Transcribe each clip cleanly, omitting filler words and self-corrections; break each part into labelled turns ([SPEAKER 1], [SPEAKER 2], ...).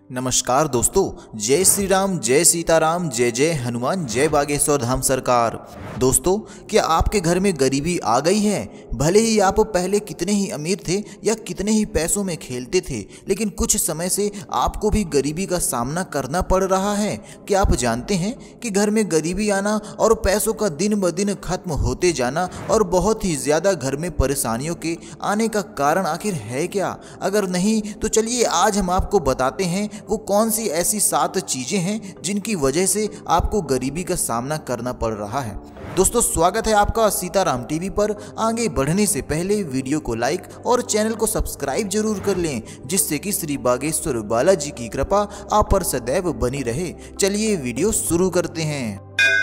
[SPEAKER 1] नमस्कार दोस्तों, जय श्री राम, जय सीताराम, जय जय हनुमान, जय बागेश्वर धाम सरकार। दोस्तों, क्या आपके घर में गरीबी आ गई है? भले ही आप पहले कितने ही अमीर थे या कितने ही पैसों में खेलते थे, लेकिन कुछ समय से आपको भी गरीबी का सामना करना पड़ रहा है। क्या आप जानते हैं कि घर में गरीबी आना और पैसों का दिन ब दिन खत्म होते जाना और बहुत ही ज़्यादा घर में परेशानियों के आने का कारण आखिर है क्या? अगर नहीं तो चलिए आज हम आपको बताते हैं वो कौन सी ऐसी 7 चीजें हैं जिनकी वजह से आपको गरीबी का सामना करना पड़ रहा है। दोस्तों, स्वागत है आपका सीताराम टीवी पर। आगे बढ़ने से पहले वीडियो को लाइक और चैनल को सब्सक्राइब जरूर कर लें, जिससे कि श्री बागेश्वर बालाजी की कृपा आप पर सदैव बनी रहे। चलिए वीडियो शुरू करते हैं।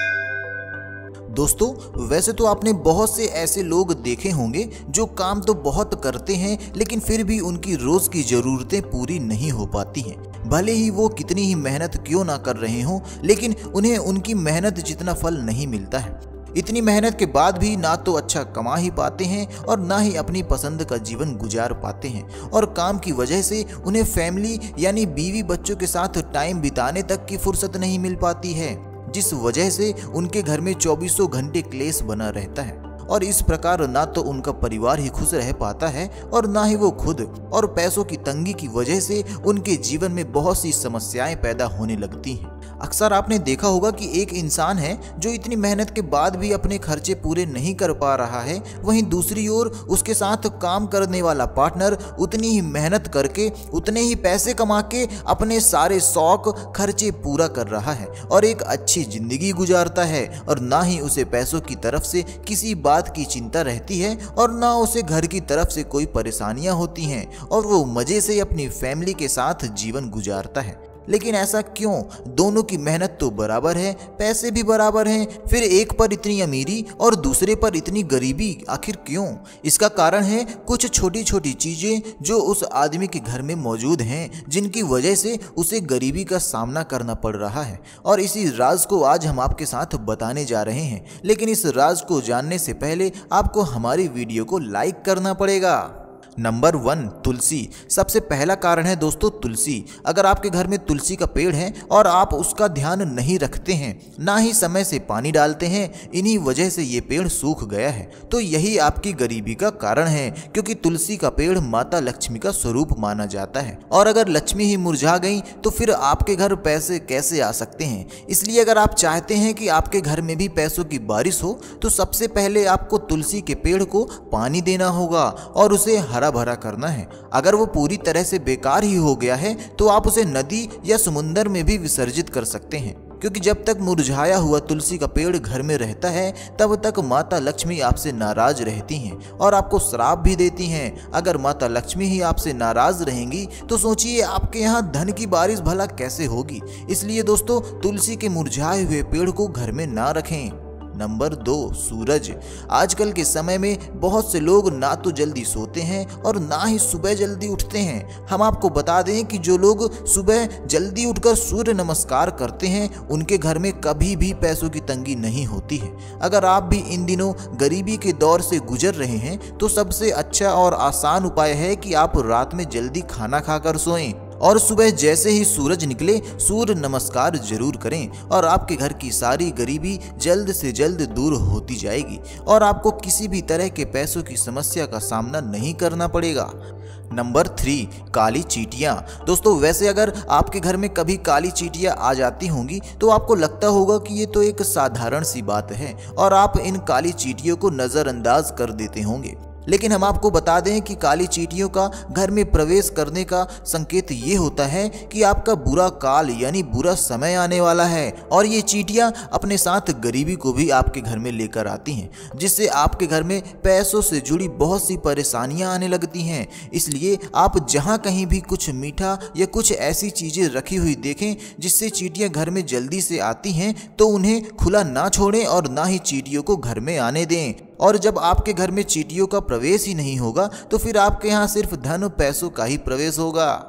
[SPEAKER 1] दोस्तों, वैसे तो आपने बहुत से ऐसे लोग देखे होंगे जो काम तो बहुत करते हैं, लेकिन फिर भी उनकी रोज की जरूरतें पूरी नहीं हो पाती हैं। भले ही वो कितनी ही मेहनत क्यों ना कर रहे हों, लेकिन उन्हें उनकी मेहनत जितना फल नहीं मिलता है। इतनी मेहनत के बाद भी ना तो अच्छा कमा ही पाते हैं और ना ही अपनी पसंद का जीवन गुजार पाते हैं, और काम की वजह से उन्हें फैमिली यानी बीवी बच्चों के साथ टाइम बिताने तक की फुर्सत नहीं मिल पाती है, जिस वजह से उनके घर में 24 घंटे क्लेश बना रहता है। और इस प्रकार ना तो उनका परिवार ही खुश रह पाता है और ना ही वो खुद। और पैसों की तंगी की वजह से उनके जीवन में बहुत सी समस्याएं पैदा होने लगती हैं। अक्सर आपने देखा होगा कि एक इंसान है जो इतनी मेहनत के बाद भी अपने खर्चे पूरे नहीं कर पा रहा है, वहीं दूसरी ओर उसके साथ काम करने वाला पार्टनर उतनी ही मेहनत करके उतने ही पैसे कमा के अपने सारे शौक खर्चे पूरा कर रहा है और एक अच्छी जिंदगी गुजारता है, और ना ही उसे पैसों की तरफ से किसी बात की चिंता रहती है और ना उसे घर की तरफ से कोई परेशानियां होती हैं, और वो मजे से अपनी फैमिली के साथ जीवन गुजारता है। लेकिन ऐसा क्यों? दोनों की मेहनत तो बराबर है, पैसे भी बराबर हैं, फिर एक पर इतनी अमीरी और दूसरे पर इतनी गरीबी आखिर क्यों? इसका कारण है कुछ छोटी छोटी चीजें जो उस आदमी के घर में मौजूद हैं, जिनकी वजह से उसे गरीबी का सामना करना पड़ रहा है। और इसी राज को आज हम आपके साथ बताने जा रहे हैं, लेकिन इस राज को जानने से पहले आपको हमारी वीडियो को लाइक करना पड़ेगा। नंबर 1, तुलसी। सबसे पहला कारण है दोस्तों तुलसी। अगर आपके घर में तुलसी का पेड़ है और आप उसका ध्यान नहीं रखते हैं, ना ही समय से पानी डालते हैं, इन्हीं वजह से ये पेड़ सूख गया है, तो यही आपकी गरीबी का कारण है, क्योंकि तुलसी का पेड़ माता लक्ष्मी का स्वरूप माना जाता है। और अगर लक्ष्मी ही मुरझा गई तो फिर आपके घर पैसे कैसे आ सकते हैं? इसलिए अगर आप चाहते हैं कि आपके घर में भी पैसों की बारिश हो, तो सबसे पहले आपको तुलसी के पेड़ को पानी देना होगा और उसे हरा भरा करना है। अगर वो पूरी तरह से बेकार ही हो गया है तो आप उसे नदी या समुद्र में भी विसर्जित कर सकते हैं, क्योंकि जब तक मुरझाया हुआ तुलसी का पेड़ घर में रहता है तब तक माता लक्ष्मी आपसे नाराज रहती हैं और आपको श्राप भी देती हैं। अगर माता लक्ष्मी ही आपसे नाराज रहेंगी तो सोचिए आपके यहाँ धन की बारिश भला कैसे होगी। इसलिए दोस्तों, तुलसी के मुरझाए हुए पेड़ को घर में ना रखें। नंबर 2, सूरज। आजकल के समय में बहुत से लोग ना तो जल्दी सोते हैं और ना ही सुबह जल्दी उठते हैं। हम आपको बता दें कि जो लोग सुबह जल्दी उठकर सूर्य नमस्कार करते हैं, उनके घर में कभी भी पैसों की तंगी नहीं होती है। अगर आप भी इन दिनों गरीबी के दौर से गुजर रहे हैं तो सबसे अच्छा और आसान उपाय है कि आप रात में जल्दी खाना खाकर सोएं और सुबह जैसे ही सूरज निकले सूर्य नमस्कार जरूर करें, और आपके घर की सारी गरीबी जल्द से जल्द दूर होती जाएगी और आपको किसी भी तरह के पैसों की समस्या का सामना नहीं करना पड़ेगा। नंबर 3, काली चींटियां। दोस्तों, वैसे अगर आपके घर में कभी काली चींटियां आ जाती होंगी तो आपको लगता होगा कि ये तो एक साधारण सी बात है और आप इन काली चींटियों को नज़रअंदाज कर देते होंगे, लेकिन हम आपको बता दें कि काली चींटियों का घर में प्रवेश करने का संकेत ये होता है कि आपका बुरा काल यानी बुरा समय आने वाला है, और ये चींटियां अपने साथ गरीबी को भी आपके घर में लेकर आती हैं, जिससे आपके घर में पैसों से जुड़ी बहुत सी परेशानियां आने लगती हैं। इसलिए आप जहां कहीं भी कुछ मीठा या कुछ ऐसी चीज़ें रखी हुई देखें जिससे चींटियां घर में जल्दी से आती हैं, तो उन्हें खुला ना छोड़ें और ना ही चींटियों को घर में आने दें। और जब आपके घर में चींटियों का प्रवेश ही नहीं होगा तो फिर आपके यहाँ सिर्फ धन पैसों का ही प्रवेश होगा।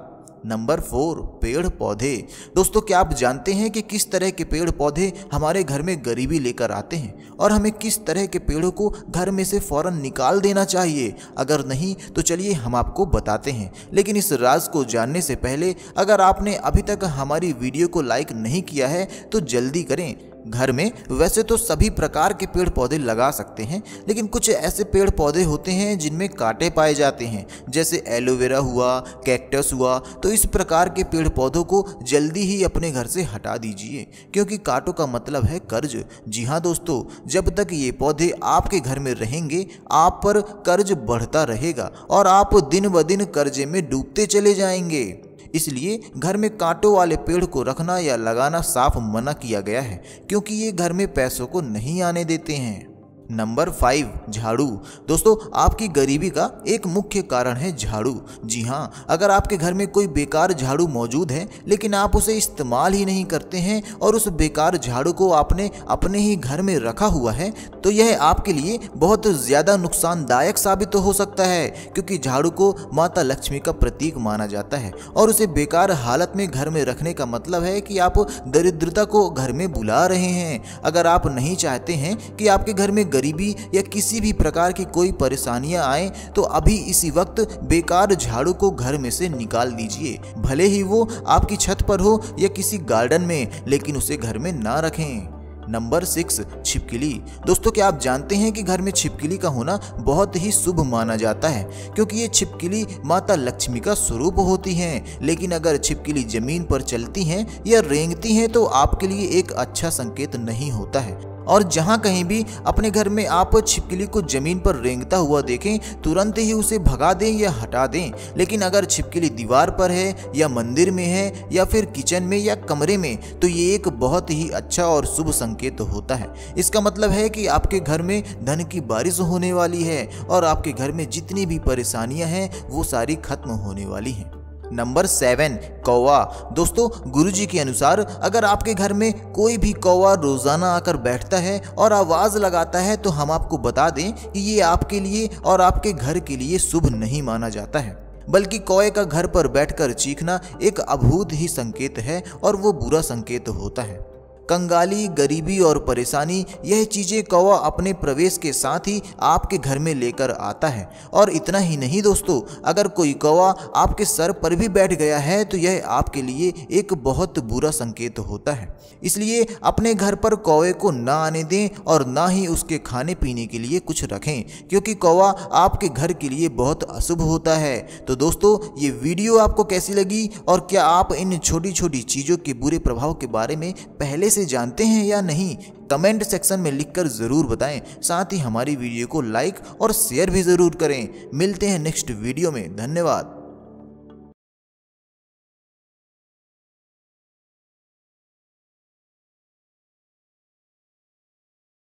[SPEAKER 1] नंबर 4, पेड़ पौधे। दोस्तों, क्या आप जानते हैं कि किस तरह के पेड़ पौधे हमारे घर में गरीबी लेकर आते हैं और हमें किस तरह के पेड़ों को घर में से फौरन निकाल देना चाहिए? अगर नहीं तो चलिए हम आपको बताते हैं। लेकिन इस राज को जानने से पहले अगर आपने अभी तक हमारी वीडियो को लाइक नहीं किया है तो जल्दी करें। घर में वैसे तो सभी प्रकार के पेड़ पौधे लगा सकते हैं, लेकिन कुछ ऐसे पेड़ पौधे होते हैं जिनमें कांटे पाए जाते हैं, जैसे एलोवेरा हुआ, कैक्टस हुआ। तो इस प्रकार के पेड़ पौधों को जल्दी ही अपने घर से हटा दीजिए, क्योंकि कांटों का मतलब है कर्ज। जी हाँ दोस्तों, जब तक ये पौधे आपके घर में रहेंगे आप पर कर्ज बढ़ता रहेगा और आप दिन ब दिन कर्जे में डूबते चले जाएंगे। इसलिए घर में कांटों वाले पेड़ को रखना या लगाना साफ मना किया गया है, क्योंकि ये घर में पैसों को नहीं आने देते हैं। नंबर 5, झाड़ू। दोस्तों, आपकी गरीबी का एक मुख्य कारण है झाड़ू। जी हाँ, अगर आपके घर में कोई बेकार झाड़ू मौजूद है लेकिन आप उसे इस्तेमाल ही नहीं करते हैं और उस बेकार झाड़ू को आपने अपने ही घर में रखा हुआ है, तो यह आपके लिए बहुत ज़्यादा नुकसानदायक साबित हो सकता है, क्योंकि झाड़ू को माता लक्ष्मी का प्रतीक माना जाता है और उसे बेकार हालत में घर में रखने का मतलब है कि आप दरिद्रता को घर में बुला रहे हैं। अगर आप नहीं चाहते हैं कि आपके घर में गरीबी या किसी भी प्रकार की कोई परेशानियां आए तो अभी इसी वक्त बेकार झाड़ू को घर में से निकाल दीजिए, भले ही वो आपकी छत पर हो या किसी गार्डन में, लेकिन उसे घर में ना रखें। नंबर 6, छिपकली। दोस्तों, क्या आप जानते हैं कि घर में छिपकली का होना बहुत ही शुभ माना जाता है, क्योंकि ये छिपकली माता लक्ष्मी का स्वरूप होती हैं। लेकिन अगर छिपकली जमीन पर चलती हैं या रेंगती हैं तो आपके लिए एक अच्छा संकेत नहीं होता है। और जहाँ कहीं भी अपने घर में आप छिपकली को जमीन पर रेंगता हुआ देखें, तुरंत ही उसे भगा दें या हटा दें। लेकिन अगर छिपकली दीवार पर है या मंदिर में है या फिर किचन में या कमरे में, तो ये एक बहुत ही अच्छा और शुभ संकेत होता है। इसका मतलब है कि आपके घर में धन की बारिश होने वाली है और आपके घर में जितनी भी परेशानियां हैं वो सारी खत्म होने वाली हैं। नंबर 7, कौवा। दोस्तों, गुरुजी के अनुसार अगर आपके घर में कोई भी कौवा रोजाना आकर बैठता है और आवाज लगाता है तो हम आपको बता दें कि ये आपके लिए और आपके घर के लिए शुभ नहीं माना जाता है, बल्कि कौवे का घर पर बैठकर चीखना एक अभूत ही संकेत है और वो बुरा संकेत होता है। कंगाली, गरीबी और परेशानी, यह चीजें कौवा अपने प्रवेश के साथ ही आपके घर में लेकर आता है। और इतना ही नहीं दोस्तों, अगर कोई कौवा आपके सर पर भी बैठ गया है तो यह आपके लिए एक बहुत बुरा संकेत होता है। इसलिए अपने घर पर कौवे को ना आने दें और ना ही उसके खाने पीने के लिए कुछ रखें, क्योंकि कौवा आपके घर के लिए बहुत अशुभ होता है। तो दोस्तों, ये वीडियो आपको कैसी लगी और क्या आप इन छोटी छोटी चीज़ों के बुरे प्रभाव के बारे में पहले से जानते हैं या नहीं? कमेंट सेक्शन में लिखकर ज़रूर बताएं। साथ ही हमारी वीडियो को लाइक और शेयर भी ज़रूर करें। मिलते हैं नेक्स्ट वीडियो में। धन्यवाद।